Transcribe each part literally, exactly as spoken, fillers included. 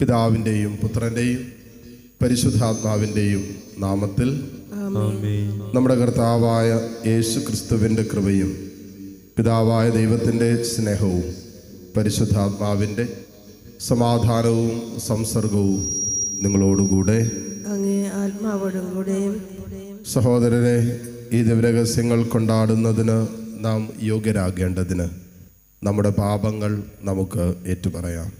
പിതാവിൻ്റെയും പുത്രൻ്റെയും പരിശുദ്ധാത്മാവിൻ്റെയും നാമത്തിൽ നമ്മുടെ കർത്താവായ യേശു ക്രിസ്തുവിൻ്റെ കൃപയും പിതാവായ ദൈവത്തിൻ്റെ സ്നേഹവും പരിശുദ്ധാത്മാവിൻ്റെ സമാധാനവും സംസർഗവും നിങ്ങളോടുകൂടെ അങ്ങേ ആത്മാവോടും കൂടെ. സഹോദരരെ, ഈ ദിവരഹസ്യങ്ങൾ കൊണ്ടാടുന്നതിന് നാം യോഗ്യരാകേണ്ടതിന് നമ്മുടെ പാപങ്ങൾ നമുക്ക് ഏറ്റുപറയാം.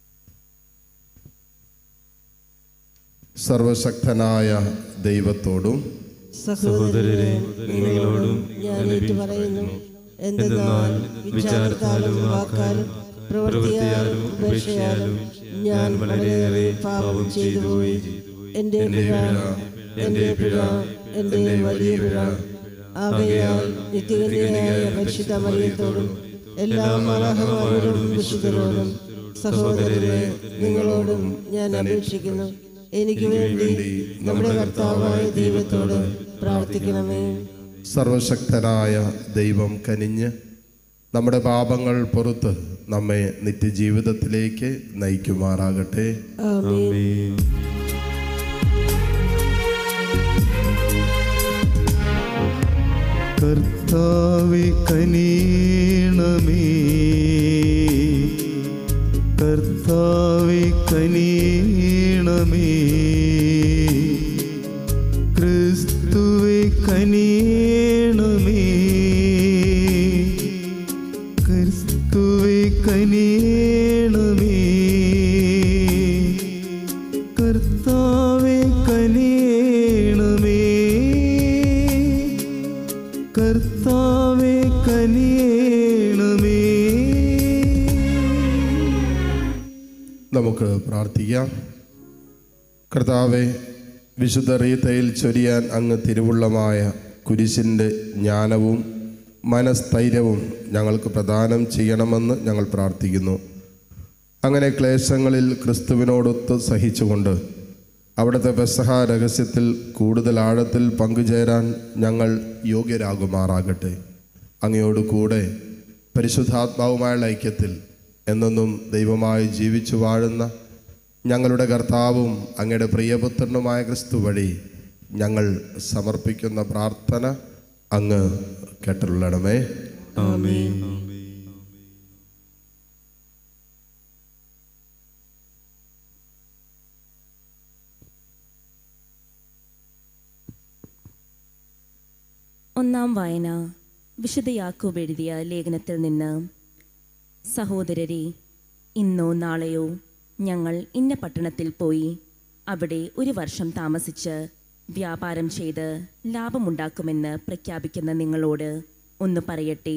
സർവശക്തനായ ദൈവത്തോടും സഹോദരരെ, നിങ്ങളോടും ഞാൻ ഏറ്റുപറയുന്നു. എന്തെന്നാൽ വിചാരത്താലും വാക്കാലും പ്രവൃത്തിയാലും ഉപേക്ഷയാലും ഞാൻ വളരെയേറെ പാപം ചെയ്തുപോയി. എൻ്റെ പിഴ, എൻ്റെ പിഴ, എൻ്റെ വലിയ പിഴ. ആകയാൽ നിത്യകന്യകയായ പരിശുദ്ധ മറിയത്തോടും എല്ലാ മാലാഖമാരോടും വിശുദ്ധരോടും സഹോദരരെ, നിങ്ങളോടും ഞാൻ അപേക്ഷിക്കുന്നു, എനിക്ക് വേണ്ടി നമ്മുടെ കർത്താവായ ദൈവത്തോട് പ്രാർത്ഥിക്കണമേ. സർവശക്തനായ ദൈവം കനിഞ്ഞ് നമ്മുടെ പാപങ്ങൾ പുറത്ത് നമ്മെ നിത്യജീവിതത്തിലേക്ക് നയിക്കുമാറാകട്ടെ. ആമേൻ. കർത്താവേ കനിയണമേ, കർത്താവേ കനിയണമേ, ക്രിസ്തുവേ കനിയണമേ, ക്രിസ്തുവേ കനിയണമേ, കർത്താവേ കനിയണമേ, കർത്താവേ കനിയണമേ. നമുക്ക് പ്രാർത്ഥിക്കാം. കർത്താവേ, വിശുദ്ധ റീത്തയിൽ ചൊരിയാൻ അങ്ങ് തിരുവുള്ളമായ കുരിശിൻ്റെ ജ്ഞാനവും മനസ്ഥൈര്യവും ഞങ്ങൾക്ക് പ്രദാനം ചെയ്യണമെന്ന് ഞങ്ങൾ പ്രാർത്ഥിക്കുന്നു. അങ്ങനെ ക്ലേശങ്ങളിൽ ക്രിസ്തുവിനോടൊത്ത് സഹിച്ചുകൊണ്ട് അവിടുത്തെ പെസഹ രഹസ്യത്തിൽ കൂടുതൽ ആഴത്തിൽ പങ്കുചേരാൻ ഞങ്ങൾ യോഗ്യരാകുമാറാകട്ടെ. അങ്ങയോട് കൂടെ പരിശുദ്ധാത്മാവുമായുള്ള ഐക്യത്തിൽ എന്നെന്നും ദൈവമായി ജീവിച്ചു വാഴുന്ന ഞങ്ങളുടെ കർത്താവും അങ്ങയുടെ പ്രിയപുത്രനുമായ ക്രിസ്തു വഴി ഞങ്ങൾ സമർപ്പിക്കുന്ന പ്രാർത്ഥന അങ്ങ് കേട്ടുള്ളണമേ. ആമേൻ. ഒന്നാം വായന വിശുദ്ധ യാക്കോബ് എഴുതിയ ലേഖനത്തിൽ നിന്ന്. സഹോദരരെ, ഇന്നോ നാളെയോ ഞങ്ങൾ ഇന്ന പട്ടണത്തിൽ പോയി അവിടെ ഒരു വർഷം താമസിച്ച് വ്യാപാരം ചെയ്ത് ലാഭമുണ്ടാക്കുമെന്ന് പ്രഖ്യാപിക്കുന്ന നിങ്ങളോട് ഒന്ന് പറയട്ടെ.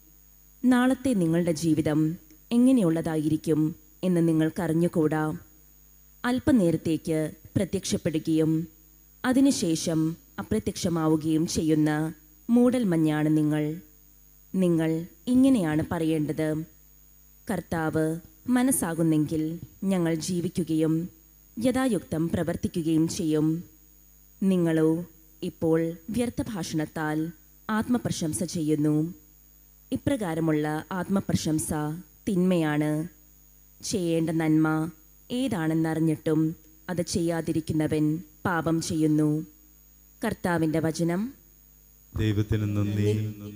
നാളത്തെ നിങ്ങളുടെ ജീവിതം എങ്ങനെയുള്ളതായിരിക്കും എന്ന് നിങ്ങൾക്കറിഞ്ഞുകൂടാ. അല്പനേരത്തേക്ക് പ്രത്യക്ഷപ്പെടുകയും അതിനുശേഷം അപ്രത്യക്ഷമാവുകയും ചെയ്യുന്ന മൂടൽമഞ്ഞാണ് നിങ്ങൾ. നിങ്ങൾ ഇങ്ങനെയാണ് പറയേണ്ടത്: കർത്താവ് മനസ്സാകുന്നെങ്കിൽ ഞങ്ങൾ ജീവിക്കുകയും യഥായുക്തം പ്രവർത്തിക്കുകയും ചെയ്യും. നിങ്ങളോ ഇപ്പോൾ വ്യർത്ഥഭാഷണത്താൽ ആത്മപ്രശംസ ചെയ്യുന്നു. ഇപ്രകാരമുള്ള ആത്മപ്രശംസ തിന്മയാണ്. ചെയ്യേണ്ട നന്മ ഏതാണെന്നറിഞ്ഞിട്ടും അത് ചെയ്യാതിരിക്കുന്നവൻ പാപം ചെയ്യുന്നു. കർത്താവിൻ്റെ വചനം. ദൈവത്തിന് നന്ദി.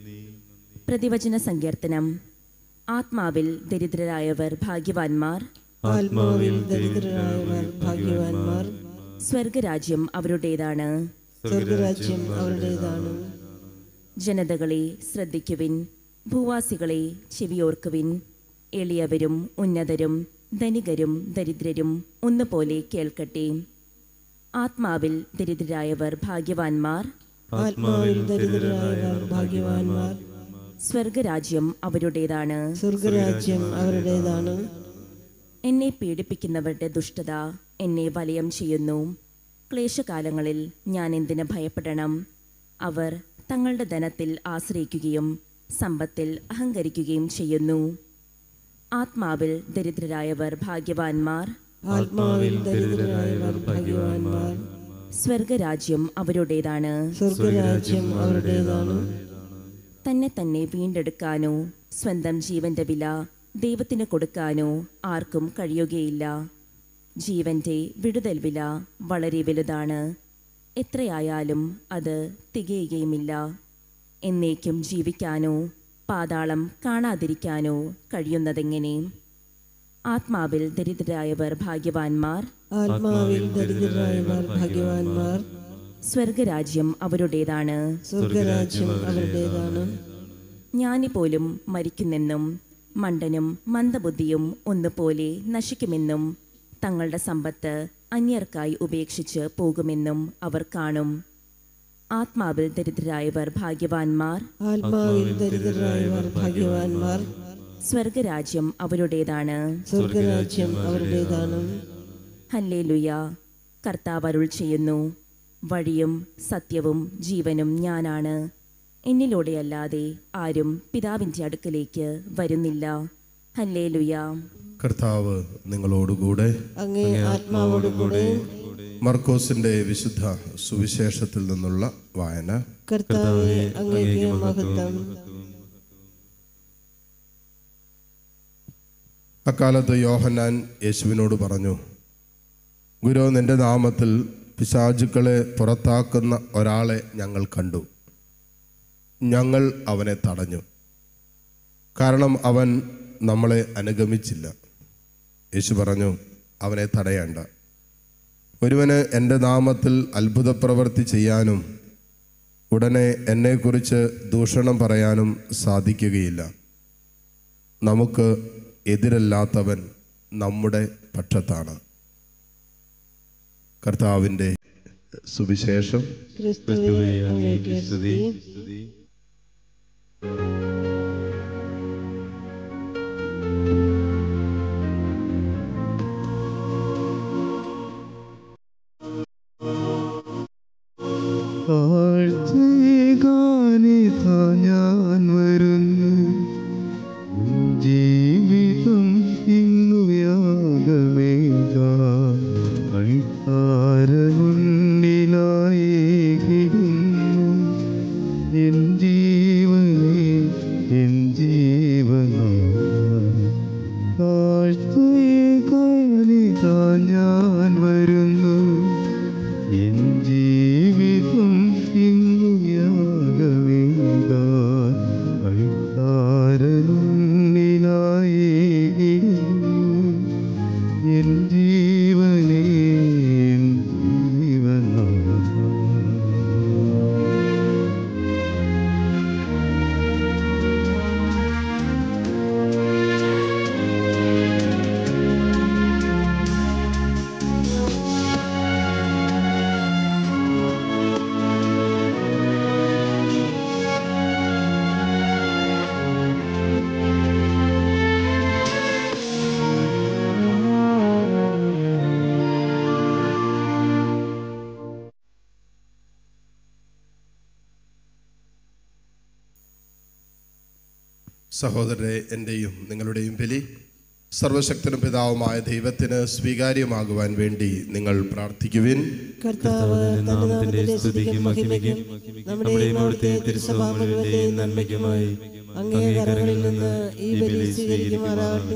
പ്രതിവചന സങ്കീർത്തനം. ആത്മാവിൽ ദരിദ്രരായവർ ഭാഗ്യവാന്മാർ, ആത്മാവിൽ ദരിദ്രരായവർ ഭാഗ്യവാന്മാർ. സ്വർഗരാജ്യം അവരുടേതാണ്. സ്വർഗരാജ്യം അവരുടേതാണ്. ജനതകളെ ശ്രദ്ധിക്കുവിൻ, ഭൂവാസികളെ ചെവിയോർക്കുവിൻ. എളിയവരും ഉന്നതരും ധനികരും ദരിദ്രരും ഒന്നുപോലെ കേൾക്കട്ടെ. ആത്മാവിൽ ദരിദ്രരായവർ ഭാഗ്യവാന്മാർ, ആത്മാവിൽ ദരിദ്രരായവർ ഭാഗ്യവാന്മാർ. സ്വർഗരാജ്യം അവരുടേതാണ്. സ്വർഗരാജ്യം അവരുടേതാണ്. എന്നെ പീഡിപ്പിക്കുന്നവരുടെ ദുഷ്ടത എന്നെ വലയം ചെയ്യുന്നു. ക്ലേശകാലങ്ങളിൽ ഞാൻ എന്തിന് ഭയപ്പെടണം? അവർ തങ്ങളുടെ ധനത്തിൽ ആശ്രയിക്കുകയും സമ്പത്തിൽ അഹങ്കരിക്കുകയും ചെയ്യുന്നു. ആത്മാവിൽ ദരിദ്രരായവർ ഭാഗ്യവാന്മാർ, ആത്മാവിൽ ദരിദ്രരായവർ ഭാഗ്യവാന്മാർ. സ്വർഗരാജ്യം അവരുടേതാണ്. സ്വർഗരാജ്യം അവരുടേതാണ്. തന്നെ തന്നെ വീണ്ടെടുക്കാനോ സ്വന്തം ജീവന്റെ വില ദൈവത്തിന് കൊടുക്കാനോ ആർക്കും കഴിയുകയില്ല. ജീവന്റെ വിടുതൽ വില വളരെ വലുതാണ്. എത്രയായാലും അത് തികയുകയുമില്ല. എന്നേക്കും ജീവിക്കാനോ പാതാളം കാണാതിരിക്കാനോ കഴിയുന്നതെങ്ങനെ? ആത്മാവിൽ ദരിദ്രരായവർ ഭാഗ്യവാന്മാർ. ആത്മാവിൽ ദരിദ്രരായവർ ഭാഗ്യവാന്മാർ. സ്വർഗരാജ്യം അവരുടേതാണ്. സ്വർഗരാജ്യം അവരുടേതാണ്. ജ്ഞാനി പോലും മരിക്കുന്നെന്നും മണ്ടനും മന്ദബുദ്ധിയും ഒന്നുപോലെ നശിക്കുമെന്നും തങ്ങളുടെ സമ്പത്ത് അന്യർക്കായി ഉപേക്ഷിച്ച് പോകുമെന്നും അവർ കാണും. ആത്മാവിൽ ദരിദ്രരായവർ ഭാഗ്യവാന്മാർ. ആത്മാവിൽ ദരിദ്രരായവർ ഭാഗ്യവാന്മാർ. സ്വർഗരാജ്യം അവരുടേതാണ്. സ്വർഗരാജ്യം അവരുടേതാണ്. ഹല്ലേലൂയ. കർത്താവ് അരുൾ ചെയ്യുന്നു, വഴിയും സത്യവും ജീവനും ഞാനാണ്. എന്നിലൂടെയല്ലാതെ ആരും പിതാവിൻ്റെ അടുക്കലേക്ക് വരുന്നില്ല. ഹല്ലേലൂയ. കർത്താവ് നിങ്ങളോടുകൂടെ. അങ്ങേ ആത്മാവോടുകൂടെ. മർക്കോസിന്റെ വിശുദ്ധ സുവിശേഷത്തിൽ നിന്നുള്ള വായന. കർത്താവേ, അങ്ങേക്ക് മഹത്വം. അക്കാലത്ത് യോഹന്നാൻ യേശുവിനോട് പറഞ്ഞു, ഗുരു, നിന്റെ നാമത്തിൽ പിശാചുക്കളെ പുറത്താക്കുന്ന ഒരാളെ ഞങ്ങൾ കണ്ടു. ഞങ്ങൾ അവനെ തടഞ്ഞു, കാരണം അവൻ നമ്മളെ അനുഗമിച്ചില്ല. യേശു പറഞ്ഞു, അവനെ തടയേണ്ട. ഒരുവന് എൻ്റെ നാമത്തിൽ അത്ഭുത പ്രവൃത്തി ചെയ്യാനും ഉടനെ എന്നെക്കുറിച്ച് ദൂഷണം പറയാനും സാധിക്കുകയില്ല. നമുക്ക് എതിരല്ലാത്തവൻ നമ്മുടെ പക്ഷത്താണ്. കർത്താവിൻ്റെ സുവിശേഷം. ക്രിസ്തുവേ, അങ്ങേക്ക് സ്തുതി. താഴ്ചയേകാനിതാ ഞാൻ വരുന്നു, ജീവിതം ഇന്നു യാഗമേകാൻ അൾത്താരമുന്നിലായേകിടുന്നു. എൻ ജീവനെ, എൻ ജീവനാഥ, താഴ്ചയേകാനിതാ ഞാൻ വരുന്നു, എൻ ജീവിതം ഇന്നു യാഗമേകാൻ അൾത്താരമുന്നിലായേകിടുന്നു. എൻ ജീവനെ, എൻ ജീവനാഥ. സഹോദരരെ, എൻ്റെയും നിങ്ങളുടെയും ബലി സർവശക്തനും പിതാവുമായ ദൈവത്തിന് സ്വീകാര്യമാകുവാൻ വേണ്ടി നിങ്ങൾ പ്രാർത്ഥിക്കുവിൻ. കർത്താവ് തന്റെ നാമത്തിന്റെ സ്തുതിക്കും മഹിമയ്ക്കും നമ്മുടെയും അവിടുത്തെ തിരുസഭാ മുഴുവന്റെയും നന്മയ്ക്കുമായി അങ്ങേ കരങ്ങളിൽ നിന്ന് ഈ ബലി സ്വീകരിക്കുമാറാകട്ടെ.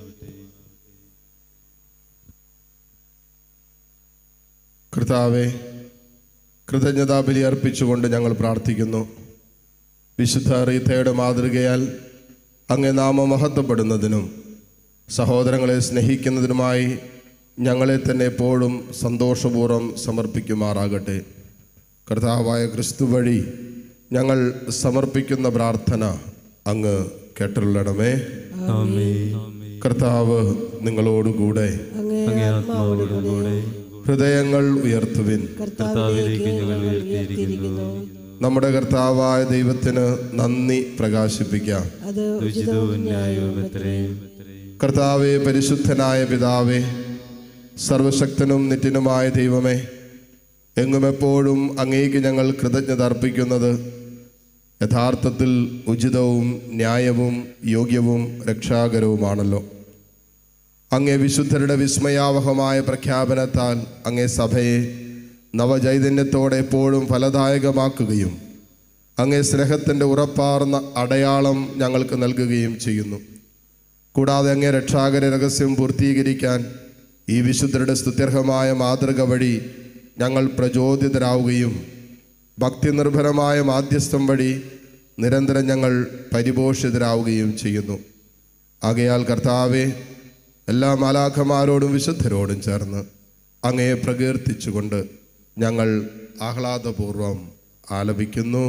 കർത്താവെ, കൃതജ്ഞതാ ബലി അർപ്പിച്ചുകൊണ്ട് ഞങ്ങൾ പ്രാർത്ഥിക്കുന്നു. വിശുദ്ധ റീത്തയുടെ മാതൃകയാൽ അങ്ങേ നാമം മഹത്വപ്പെടുന്നതിനും സഹോദരങ്ങളെ സ്നേഹിക്കുന്നതിനുമായി ഞങ്ങളെ തന്നെ എപ്പോഴും സന്തോഷപൂർവ്വം സമർപ്പിക്കുമാറാകട്ടെ. കർത്താവായ ക്രിസ്തു വഴി ഞങ്ങൾ സമർപ്പിക്കുന്ന പ്രാർത്ഥന അങ്ങ് കേട്ടുള്ളണമേ. കർത്താവ് നിങ്ങളോടുകൂടെ. അങ്ങേ ആത്മാവോടുകൂടെ. ഹൃദയങ്ങൾ ഉയർത്തുവിൻ. കർത്താവിലേക്ക് ഞങ്ങൾ ഉയർത്തിയിരിക്കുന്നു. നമ്മുടെ കർത്താവായ ദൈവത്തിന് നന്ദി പ്രകാശിപ്പിക്കാം. അത് ഉചിതവും ന്യായവുമത്രേ. കർത്താവേ, പരിശുദ്ധനായ പിതാവേ, സർവശക്തനും നിത്യനുമായ ദൈവമേ, എങ്ങും എപ്പോഴും അങ്ങേക്ക് ഞങ്ങൾ കൃതജ്ഞത അർപ്പിക്കുന്നത് യഥാർത്ഥത്തിൽ ഉചിതവും ന്യായവും യോഗ്യവും രക്ഷാകരവുമാണല്ലോ. അങ്ങേ വിശുദ്ധരുടെ വിസ്മയാവഹമായ പ്രഖ്യാപനത്താൽ അങ്ങേ സഭയെ നവചൈതന്യത്തോടെ എപ്പോഴും ഫലദായകമാക്കുകയും അങ്ങേ സ്നേഹത്തിൻ്റെ ഉറപ്പാർന്ന അടയാളം ഞങ്ങൾക്ക് നൽകുകയും ചെയ്യുന്നു. കൂടാതെ അങ്ങേ രക്ഷാകര രഹസ്യം പൂർത്തീകരിക്കാൻ ഈ വിശുദ്ധരുടെ സ്തുത്യർഹമായ മാതൃക വഴി ഞങ്ങൾ പ്രചോദിതരാവുകയും ഭക്തിനിർഭരമായ മാധ്യസ്ഥം വഴി നിരന്തരം ഞങ്ങൾ പരിപോഷിതരാവുകയും ചെയ്യുന്നു. ആകയാൽ കർത്താവെ, എല്ലാ മാലാഖമാരോടും വിശുദ്ധരോടും ചേർന്ന് അങ്ങയെ പ്രകീർത്തിച്ചുകൊണ്ട് ഞങ്ങൾ ആഹ്ലാദപൂർവം ആലപിക്കുന്നു.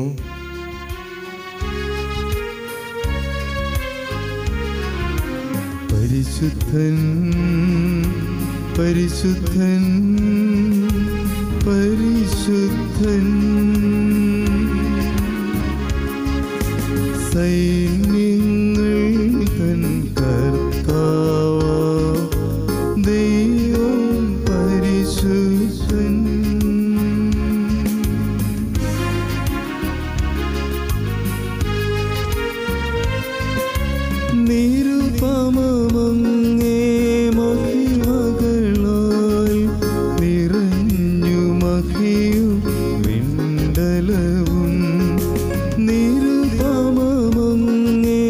പരിശുദ്ധൻ പരിശുദ്ധൻ പരിശുദ്ധൻ സൈന്യങ്ങൾ തൻ കർത്താവ് ദൈവം പരിശുദ്ധൻ. നിരുപമമങ്ങേ മഹിമകളാൽ നിറഞ്ഞു മഹിയും വിണ്ടലവും. നിരുപമമങ്ങേ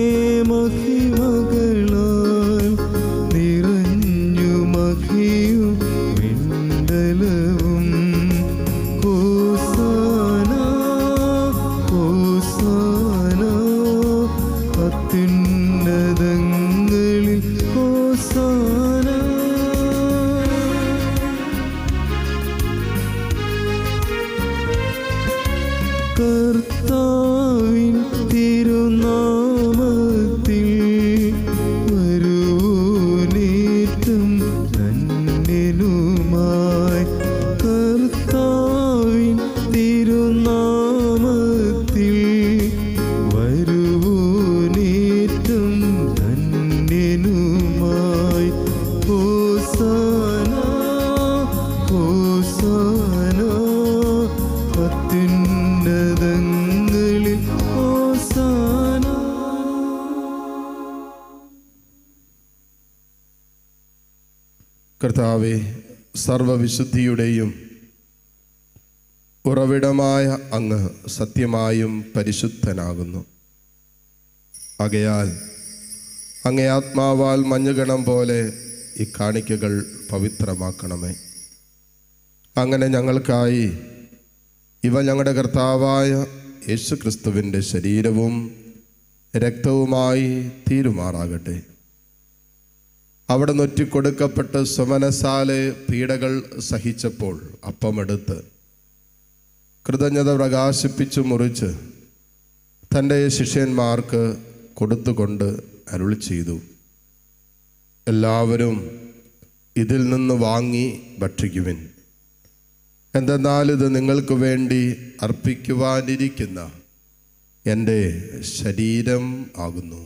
മഹിമകളാൽ നിറഞ്ഞു മഹിയും വിണ്ടലവും. ഹോസാന ഹോസാന അത്യുന്നതങ്ങളിൽ ഹോസാന. കർത്താവിൻ തിരുനാമത്തിൽ വരുവോനേറ്റം ധന്യനുമായി. കർത്താവിൻ തിരുനാമത്തിൽ വരുവോനേറ്റം ധന്യനുമായി. ഹോസാന ഹോസാന അത്യുന്നതങ്ങളിൽ ഹോസാന. കർത്താവെ, സർവവിശുദ്ധിയുടെയും ഉറവിടമായ അങ്ങ് സത്യമായും പരിശുദ്ധനാകുന്നു. ആകയാൽ അങ്ങേ ആത്മാവാൽ മഞ്ഞുകണം പോലെ ഈ കാണിക്കകൾ പവിത്രമാക്കണമേ. അങ്ങനെ ഞങ്ങൾക്കായി ഇവ ഞങ്ങളുടെ കർത്താവായ യേശു ക്രിസ്തുവിൻ്റെ ശരീരവും രക്തവുമായി തീരുമാറാകട്ടെ. അവിടെ നൊറ്റിക്കൊടുക്കപ്പെട്ട് സ്വമനസാലെ പീഡകൾ സഹിച്ചപ്പോൾ അപ്പമെടുത്ത് കൃതജ്ഞത പ്രകാശിപ്പിച്ചു മുറിച്ച് തൻ്റെ ശിഷ്യന്മാർക്ക് കൊടുത്തുകൊണ്ട് അരുളി ചെയ്തു, എല്ലാവരും ഇതിൽ നിന്ന് വാങ്ങി ഭക്ഷിക്കുവിൻ. എന്തെന്നാൽ ഇത് നിങ്ങൾക്ക് വേണ്ടി അർപ്പിക്കുവാനിരിക്കുന്ന എൻ്റെ ശരീരം ആകുന്നു.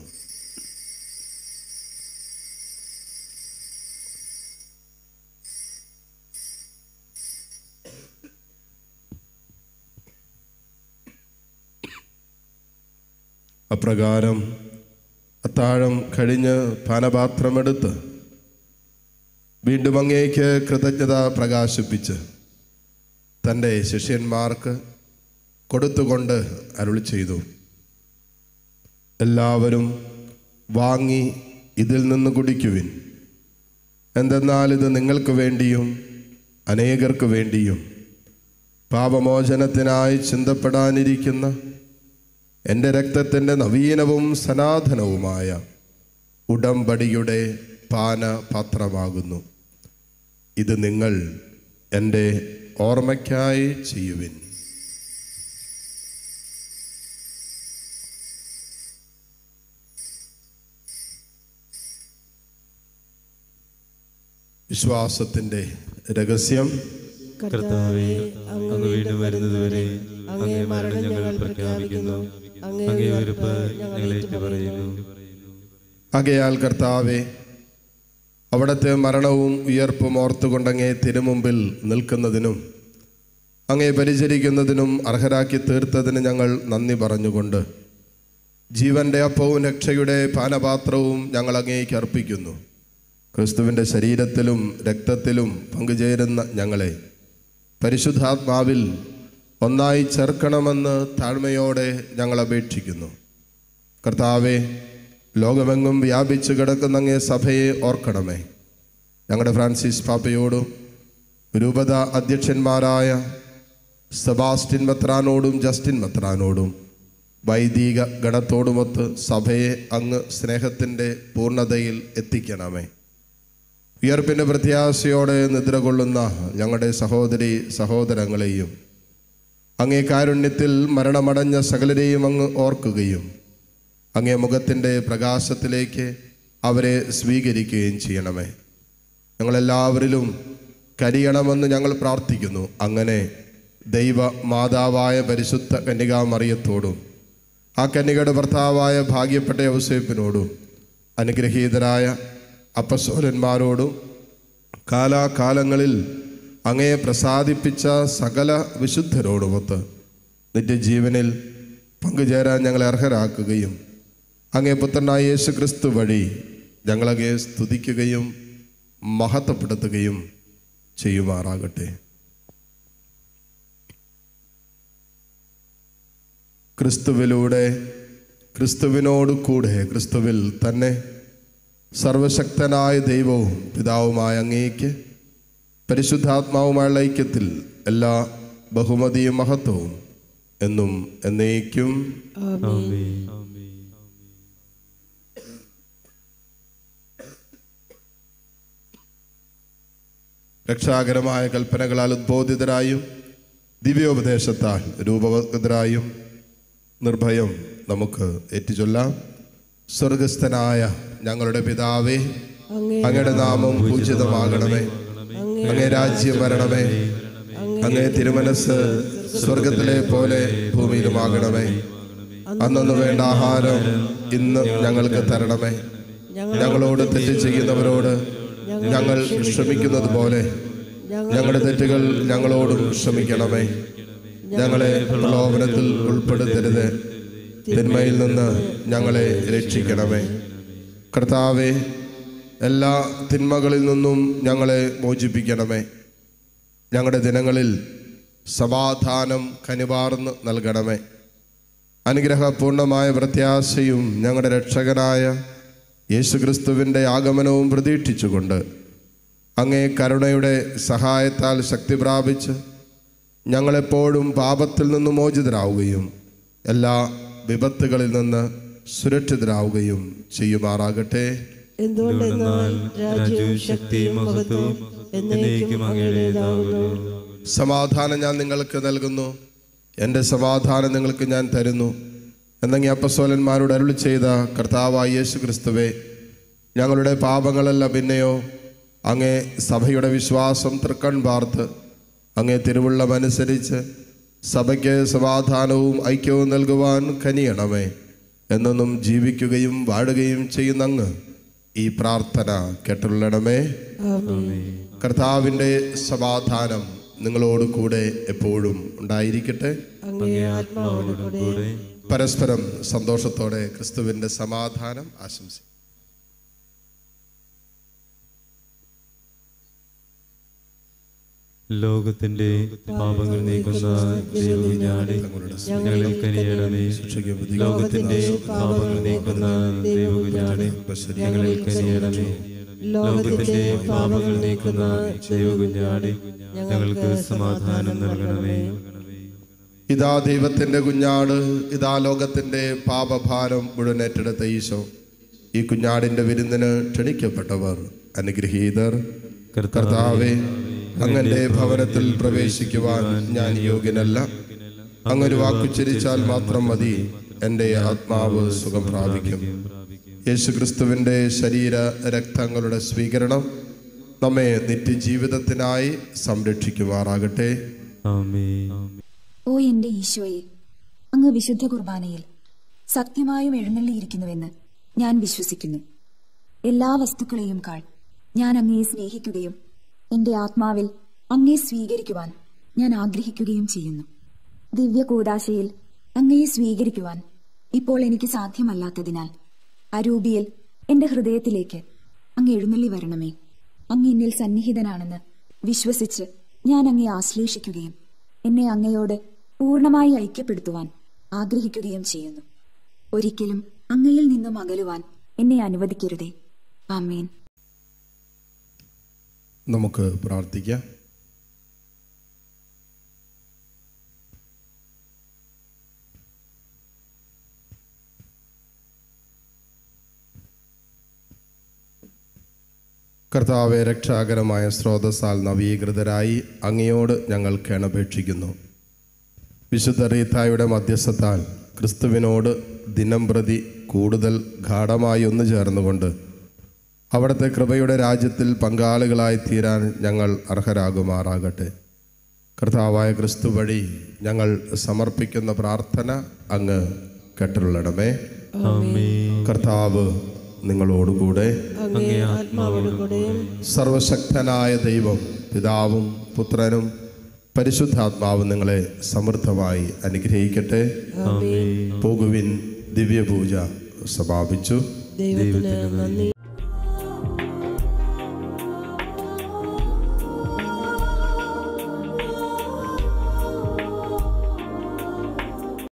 അപ്രകാരം അത്താഴം കഴിഞ്ഞ് പാനപാത്രമെടുത്ത് വീണ്ടും അങ്ങേക്ക് കൃതജ്ഞത പ്രകാശിപ്പിച്ച് തൻ്റെ ശിഷ്യന്മാർക്ക് കൊടുത്തുകൊണ്ട് അരുളി ചെയ്തു, എല്ലാവരും വാങ്ങി ഇതിൽ നിന്ന് കുടിക്കുവിൻ. എന്തെന്നാൽ ഇത് നിങ്ങൾക്ക് വേണ്ടിയും അനേകർക്ക് വേണ്ടിയും പാപമോചനത്തിനായി ചിന്തപ്പെടാനിരിക്കുന്ന എൻ്റെ രക്തത്തിൻ്റെ നവീനവും സനാതനവുമായ ഉടമ്പടിയുടെ പാനപാത്രമാകുന്നു. ഇത് നിങ്ങൾ എൻ്റെ ഓർമ്മയ്ക്കായി ചെയ്യുവിൻ. വിശ്വാസത്തിൻ്റെ രഹസ്യം. കർത്താവേ, അങ്ങ് വീണ്ടും വരുന്നതുവരെ അങ്ങേ മരണം ഞങ്ങൾ പ്രഖ്യാപിക്കുന്നു, അങ്ങേ ഉയിർപ്പ് ഞങ്ങൾ ഏറ്റുപറയുന്നു. ആകയാൽ കർത്താവേ, അവിടുത്തെ മരണവും ഉയർപ്പും ഓർത്തുകൊണ്ടങ്ങേ തിരുമുമ്പിൽ നിൽക്കുന്നതിനും അങ്ങേ പരിചരിക്കുന്നതിനും അർഹരാക്കി തീർത്തതിന് ഞങ്ങൾ നന്ദി പറഞ്ഞുകൊണ്ട് ജീവൻ്റെ അപ്പവും രക്ഷയുടെ പാനപാത്രവും ഞങ്ങൾ അങ്ങേക്ക് അർപ്പിക്കുന്നു. ക്രിസ്തുവിൻ്റെ ശരീരത്തിലും രക്തത്തിലും പങ്കുചേരുന്ന ഞങ്ങളെ പരിശുദ്ധാത്മാവിൽ ഒന്നായി ചേർക്കണമെന്ന് താഴ്മയോടെ ഞങ്ങൾ അപേക്ഷിക്കുന്നു. കർത്താവെ, ലോകമെങ്ങും വ്യാപിച്ചു കിടക്കുന്ന അങ്ങേ സഭയെ ഓർക്കണമേ. ഞങ്ങളുടെ ഫ്രാൻസിസ് പാപ്പയോടും രൂപത അധ്യക്ഷന്മാരായ സെബാസ്റ്റ്യൻ മെത്രാനോടും ജസ്റ്റിൻ മെത്രാനോടും വൈദിക ഗണത്തോടുമൊത്ത് സഭയെ അങ്ങ് സ്നേഹത്തിൻ്റെ പൂർണ്ണതയിൽ എത്തിക്കണമേ. ഉയർപ്പിൻ്റെ പ്രത്യാശയോടെ നിദ്ര കൊള്ളുന്ന ഞങ്ങളുടെ സഹോദരി സഹോദരങ്ങളെയും അങ്ങേ കാരുണ്യത്തിൽ മരണമടഞ്ഞ സകലരെയും അങ്ങ് ഓർക്കുകയും അങ്ങേ മുഖത്തിൻ്റെ പ്രകാശത്തിലേക്ക് അവരെ സ്വീകരിക്കുകയും ചെയ്യണമേ. ഞങ്ങളെല്ലാവരിലും കരിയണമെന്ന് ഞങ്ങൾ പ്രാർത്ഥിക്കുന്നു. അങ്ങനെ ദൈവ മാതാവായ പരിശുദ്ധ കന്യകാമറിയത്തോടും ആ കന്യകയുടെ ഭർത്താവായ ഭാഗ്യപ്പെട്ട യൗസേപ്പിനോടും അനുഗ്രഹീതരായ അപ്പസ്തോലന്മാരോടും കാലാകാലങ്ങളിൽ അങ്ങയെ പ്രസാദിപ്പിച്ച സകല വിശുദ്ധരോടുമൊത്ത് നിത്യജീവനിൽ പങ്കുചേരാൻ ഞങ്ങളെ അർഹരാക്കുകയും അങ്ങേ പുത്രനായ യേശു ക്രിസ്തു വഴി ഞങ്ങളങ്ങേ സ്തുതിക്കുകയും മഹത്വപ്പെടുത്തുകയും ചെയ്യുമാറാകട്ടെ. ക്രിസ്തുവിലൂടെ ക്രിസ്തുവിനോട് കൂടെ ക്രിസ്തുവിൽ തന്നെ സർവശക്തനായ ദൈവവും പിതാവുമായ അങ്ങേക്ക് പരിശുദ്ധാത്മാവുമായുള്ള ഐക്യത്തിൽ എല്ലാ ബഹുമതിയും മഹത്വവും എന്നും എന്നേക്കും രക്ഷാകരമായ കൽപ്പനകളാൽ ഉദ്ബോധിതരായും ദിവ്യോപദേശത്താൽ രൂപവത്കൃതരായും നിർഭയം നമുക്ക് ഏറ്റുചൊല്ലാം. സ്വർഗസ്ഥനായ ഞങ്ങളുടെ പിതാവേ, അങ്ങയുടെ നാമം പൂജിതമാകണമേ. അങ്ങേ രാജ്യം വരണമേ. അങ്ങേ തിരുമനസ് സ്വർഗത്തിലെ പോലെ ഭൂമിയിലുമാകണമേ. അന്നു വേണ്ട ആഹാരം ഇന്ന് ഞങ്ങൾക്ക് തരണമേ. ഞങ്ങളോട് തെറ്റ് ചെയ്യുന്നവരോട് ഞങ്ങൾ ക്ഷമിക്കുന്നത് പോലെ ഞങ്ങളുടെ തെറ്റുകൾ ഞങ്ങളോടും ക്ഷമിക്കണമേ. ഞങ്ങളെ പ്രലോഭനത്തിൽ ഉൾപ്പെടുത്തരുത്, തിന്മയിൽ നിന്ന് ഞങ്ങളെ രക്ഷിക്കണമേ. കർത്താവേ, എല്ലാ തിന്മകളിൽ നിന്നും ഞങ്ങളെ മോചിപ്പിക്കണമേ. ഞങ്ങളുടെ ദിനങ്ങളിൽ സമാധാനം കനിവാർന്ന് നൽകണമേ. അനുഗ്രഹപൂർണമായ പ്രത്യാശയും ഞങ്ങളുടെ രക്ഷകനായ യേശുക്രിസ്തുവിൻ്റെ ആഗമനവും പ്രതീക്ഷിച്ചുകൊണ്ട് അങ്ങേ കരുണയുടെ സഹായത്താൽ ശക്തി പ്രാപിച്ച് ഞങ്ങളെപ്പോഴും പാപത്തിൽ നിന്ന് മോചിതരാവുകയും എല്ലാ വിപത്തുകളിൽ നിന്ന് സുരക്ഷിതരാവുകയും ചെയ്യുമാറാകട്ടെ. എന്തുകൊണ്ടെന്നാൽ രാജ്യവും ശക്തിയും മഹത്വവും എന്നേക്കും അങ്ങയുടേതാകുന്നു. സമാധാനം ഞാൻ നിങ്ങൾക്ക് നൽകുന്നു, എൻ്റെ സമാധാനം നിങ്ങൾക്ക് ഞാൻ തരുന്നു എന്നങ്ങി അപ്പസ്തോലന്മാരോട് അരുളി ചെയ്ത കർത്താവായ യേശു ക്രിസ്തുവേ, ഞങ്ങളുടെ പാപങ്ങളല്ല പിന്നെയോ അങ്ങേ സഭയുടെ വിശ്വാസം തൃക്കൺ പാർത്ത് അങ്ങേ തിരുവുള്ളമനുസരിച്ച് സഭയ്ക്ക് സമാധാനവും ഐക്യവും നൽകുവാൻ കനിയണമേ. എന്നൊന്നും ജീവിക്കുകയും വാഴുകയും ചെയ്യുന്ന അങ്ങ് ഈ പ്രാർത്ഥന കേട്ടുള്ളണമേ. കർത്താവിൻ്റെ സമാധാനം നിങ്ങളോട് കൂടെ എപ്പോഴും ഉണ്ടായിരിക്കട്ടെ. പരസ്പരം സന്തോഷത്തോടെ ക്രിസ്തുവിൻ്റെ സമാധാനം ആശംസിക്കും. ലോകത്തിന്റെ പാപങ്ങൾ നീക്കുന്ന ദൈവകുഞ്ഞാടേ, ഞങ്ങളിൽ കനിയണമേ. ലോകത്തിന്റെ പാപങ്ങൾ നീക്കുന്ന ദൈവകുഞ്ഞാടേ, ഞങ്ങളിൽ കനിയണമേ. ലോകത്തിന്റെ പാപങ്ങൾ നീക്കുന്ന ദൈവകുഞ്ഞാടേ, ഞങ്ങൾക്ക് സമാധാനം നൽകണമേ. ഇതാ ദൈവത്തിൻ്റെ കുഞ്ഞാട്, ഇതാ ലോകത്തിൻ്റെ പാപഭാരം മുഴുവൻ ഏറ്റെടുത്ത ഈശോ. ഈ കുഞ്ഞാടിൻ്റെ വിരുന്നിന് ക്ഷണിക്കപ്പെട്ടവർ അനുഗ്രഹീതർ. കർത്താവേ, അങ്ങന്റെ ഭവനത്തിൽ പ്രവേശിക്കുവാൻ ഞാൻ യോഗ്യനല്ല. അങ്ങൊരു വാക്കുച്ചരിച്ചാൽ മാത്രം മതി, എൻ്റെ ആത്മാവ് സുഖം പ്രാപിക്കും. യേശുക്രിസ്തുവിൻ്റെ ശരീര രക്തങ്ങളുടെ സ്വീകരണം നമ്മെ നിത്യജീവിതത്തിനായി സംരക്ഷിക്കുമാറാകട്ടെ. ഓ എന്റെ ഈശോയെ, അങ്ങ് വിശുദ്ധ കുർബാനയിൽ സത്യമായും എഴുന്നള്ളിയിരിക്കുന്നുവെന്ന് ഞാൻ വിശ്വസിക്കുന്നു. എല്ലാ വസ്തുക്കളെയും കാൾ ഞാൻ അങ്ങയെ സ്നേഹിക്കുകയും എന്റെ ആത്മാവിൽ അങ്ങയെ സ്വീകരിക്കുവാൻ ഞാൻ ആഗ്രഹിക്കുകയും ചെയ്യുന്നു. ദിവ്യ കൂദാശയിൽ അങ്ങയെ സ്വീകരിക്കുവാൻ ഇപ്പോൾ എനിക്ക് സാധ്യമല്ലാത്തതിനാൽ അരൂപിയിൽ എന്റെ ഹൃദയത്തിലേക്ക് അങ്ങ് എഴുന്നള്ളി വരണമേ. അങ്ങ് എന്നിൽ സന്നിഹിതനാണെന്ന് വിശ്വസിച്ച് ഞാൻ അങ്ങയെ ആശ്ലേഷിക്കുകയും എന്നെ അങ്ങയോട് പൂർണ്ണമായി ഐക്യപ്പെടുത്തുവാൻ ആഗ്രഹിക്കുകയും ചെയ്യുന്നു. ഒരിക്കലും അങ്ങയിൽ നിന്നും അകലുവാൻ എന്നെ അനുവദിക്കരുതേ. ആമേൻ. നമുക്ക് പ്രാർത്ഥിക്കാം. കർത്താവെ, രക്ഷാകരമായ സ്രോതസ്സാൽ നവീകൃതരായി അങ്ങയോട് ഞങ്ങൾ കേണപേക്ഷിക്കുന്നു. വിശുദ്ധ റീത്തായുടെ മധ്യസ്ഥത്താൽ ക്രിസ്തുവിനോട് ദിനം പ്രതി കൂടുതൽ ഗാഢമായി ഒന്നു ചേർന്നുകൊണ്ട് അവിടുത്തെ കൃപയുടെ രാജ്യത്തിൽ പങ്കാളികളായി തീരാൻ ഞങ്ങൾ അർഹരാകുമാറാകട്ടെ. കർത്താവായ ക്രിസ്തു വഴി ഞങ്ങൾ സമർപ്പിക്കുന്ന പ്രാർത്ഥന അങ്ങ് കേട്ടരുളണമേ. കർത്താവ് നിങ്ങളോടുകൂടെ. സർവശക്തനായ ദൈവം പിതാവും പുത്രനും പരിശുദ്ധാത്മാവും നിങ്ങളെ സമൃദ്ധമായി അനുഗ്രഹിക്കട്ടെ. പോകുവിൻ, ദിവ്യപൂജ സമാപിച്ചു.